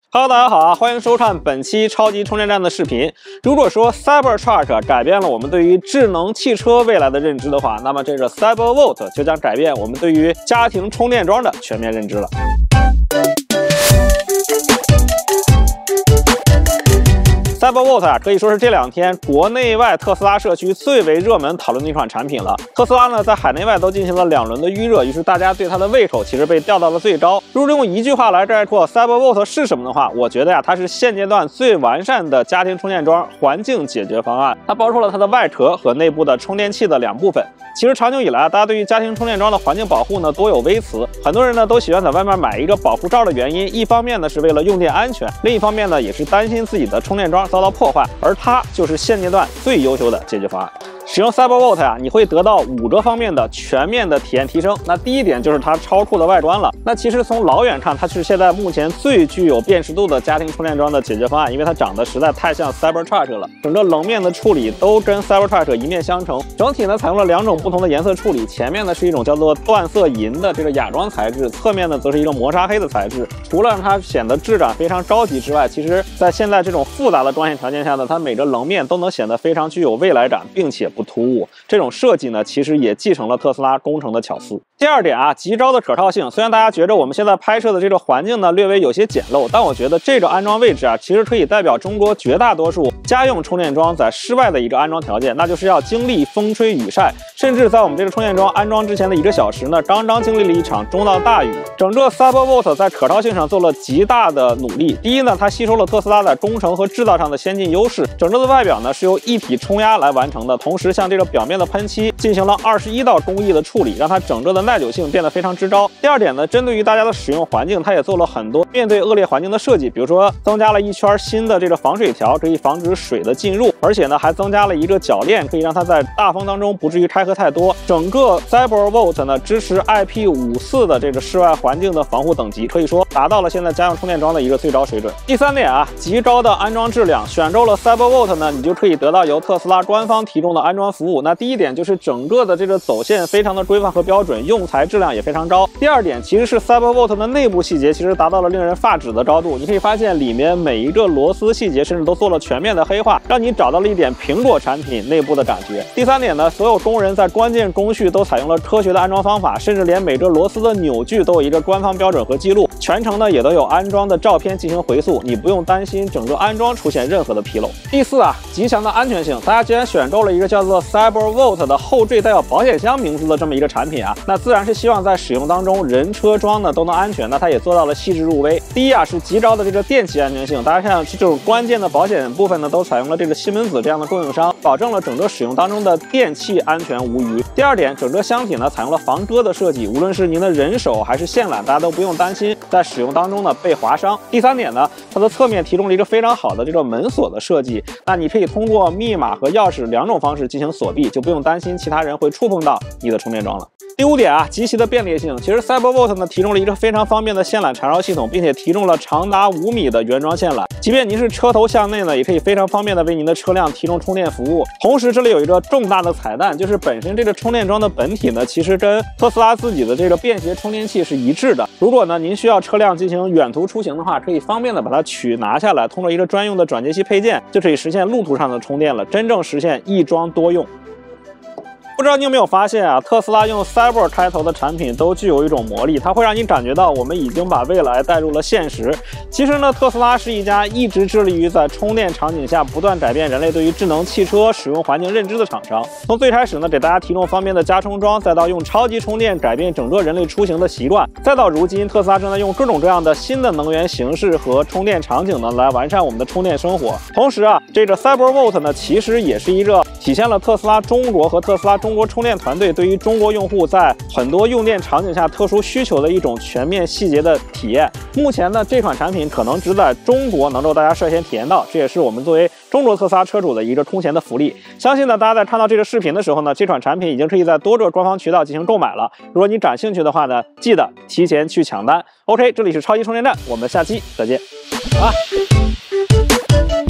Hello， 大家好啊，欢迎收看本期超级充电站的视频。如果说 Cybertruck 改变了我们对于智能汽车未来的认知的话，那么这个 CyberVault 就将改变我们对于家庭充电桩的全面认知了。CyberVault 啊，可以说是这两天国内外特斯拉社区最为热门讨论的一款产品了。特斯拉呢，在海内外都进行了2轮的预热，于是大家对它的胃口其实被吊到了最高。如果用一句话来概括 CyberVault 是什么的话，我觉得呀，它是现阶段最完善的家庭充电桩环境解决方案。它包括了它的外壳和内部的充电器的2部分。其实长久以来，大家对于家庭充电桩的环境保护呢多有微词，很多人呢都喜欢在外面买一个保护罩的原因，一方面呢是为了用电安全，另一方面呢也是担心自己的充电桩遭到破坏，而它就是现阶段最优秀的解决方案。使用 CyberVault 呀，你会得到5个方面的全面的体验提升。那第一点就是它超酷的外观了。那其实从老远看，它是现在目前最具有辨识度的家庭充电桩的解决方案，因为它长得实在太像 Cybertruck 了。整个棱面的处理都跟 Cybertruck 一面相承。整体呢采用了2种不同的颜色处理，前面呢是一种叫做缎色银的这个哑光材质，侧面呢则是一个磨砂黑的材质。除了让它显得质感非常高级之外，其实在现在这种复杂的光线条件下呢，它每个棱面都能显得非常具有未来感，并且不突兀。这种设计呢，其实也继承了特斯拉工程的巧思。第二点啊，极高的可靠性。虽然大家觉得我们现在拍摄的这个环境呢略微有些简陋，但我觉得这个安装位置啊，其实可以代表中国绝大多数家用充电桩在室外的一个安装条件，那就是要经历风吹雨晒，甚至在我们这个充电桩安装之前的1个小时呢，刚刚经历了一场中到大雨。整个 CyberVault 在可靠性上做了极大的努力。第一呢，它吸收了特斯拉在工程和制造上的先进优势，整个的外表呢是由一体冲压来完成的，同时像这个表面的喷漆进行了21道工艺的处理，让它整个的耐久性变得非常之高。第二点呢，针对于大家的使用环境，它也做了很多面对恶劣环境的设计，比如说增加了一圈新的这个防水条，可以防止水的进入，而且呢还增加了一个铰链，可以让它在大风当中不至于开合太多。整个 CyberVault 呢支持 IP54的这个室外环境的防护等级，可以说达到了现在家用充电桩的一个最高水准。第3点啊，极高的安装质量。选购了 CyberVault 呢，你就可以得到由特斯拉官方提供的安装服务。那第一点就是整个的这个走线非常的规范和标准，用材质量也非常高。第二点其实是 CyberVault 的内部细节其实达到了令人发指的高度。你可以发现里面每一个螺丝细节甚至都做了全面的黑化，让你找到了一点苹果产品内部的感觉。第3点呢，所有工人在关键工序都采用了科学的安装方法，甚至连每个螺丝的扭矩都有一个官方标准和记录，全程呢也都有安装的照片进行回溯，你不用担心整个安装出现任何的纰漏。第4啊，极强的安全性。大家既然选购了一个叫做 CyberVault 的后缀带有保险箱名字的这么一个产品啊，那自然是希望在使用当中人车桩呢都能安全。那它也做到了细致入微。第一啊，是极高的这个电气安全性。大家看这种关键的保险部分呢，都采用了这个西门子这样的供应商，保证了整个使用当中的电气安全无虞。第2点，整个箱体呢采用了防割的设计，无论是您的人手还是线缆，大家都不用担心在使用当中呢被划伤。第3点呢，它的侧面提供了一个非常好的这个门锁的设计，那你可以通过密码和钥匙2种方式进行锁闭，就不用担心其他人会触碰到你的充电桩了。第5点啊，极其的便利性。其实 CyberVault 呢提供了一个非常方便的线缆缠绕系统，并且提供了长达5米的原装线缆，即便您是车头向内呢，也可以非常方便的为您的车辆提供充电服务。同时这里有一个重大的彩蛋，就是本身这个充电桩的本体呢，其实跟特斯拉自己的这个便携充电器是一致的。如果呢您需要车辆进行远途出行的话，可以方便的把它拿下来，通过一个专用的转接器配件，就可以实现路途上的充电了，真正实现一装多用。不知道你有没有发现啊，特斯拉用 Cyber 开头的产品都具有一种魔力，它会让你感觉到我们已经把未来带入了现实。其实呢，特斯拉是一家一直致力于在充电场景下不断改变人类对于智能汽车使用环境认知的厂商。从最开始呢，给大家提供方便的加充桩，再到用超级充电改变整个人类出行的习惯，再到如今，特斯拉正在用各种各样的新的能源形式和充电场景呢，来完善我们的充电生活。同时啊，这个 CyberVault 呢，其实也是一个体现了特斯拉中国和特斯拉中国充电团队对于中国用户在很多用电场景下特殊需求的一种全面细节的体验。目前呢，这款产品可能只在中国能够大家率先体验到，这也是我们作为中国特斯拉车主的一个空前的福利。相信呢，大家在看到这个视频的时候呢，这款产品已经可以在多个官方渠道进行购买了。如果你感兴趣的话呢，记得提前去抢单。OK， 这里是超级充电站，我们下期再见。好了。